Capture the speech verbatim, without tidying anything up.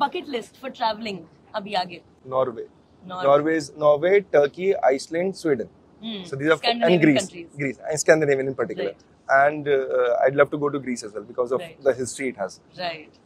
bucket list for traveling? Abhi aage. Norway. Norway. Norway is Norway, Turkey, Iceland, Sweden. Hmm. So these are Scandinavian and Greece, countries. Greece, and Scandinavian in particular. Right. And uh, I'd love to go to Greece as well because of Right. the history it has. Right.